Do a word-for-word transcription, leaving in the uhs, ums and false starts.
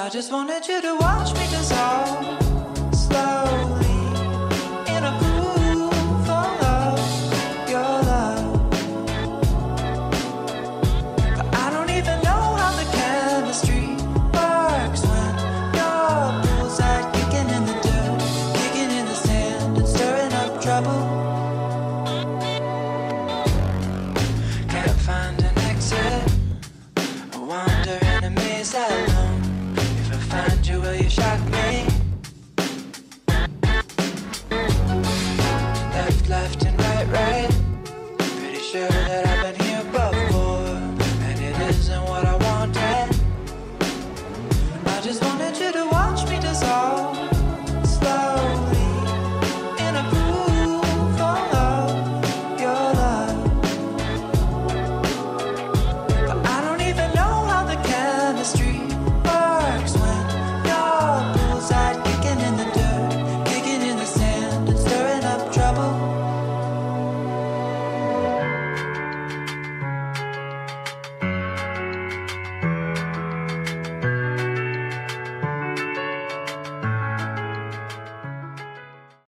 I just wanted you to watch me dissolve slowly in a pool full of your love. But I don't even know how the chemistry works when your bullseye kicking in the dirt, kicking in the sand and stirring up trouble. Can't find an exit, I wander in a maze alone. If I find you, will you shock me?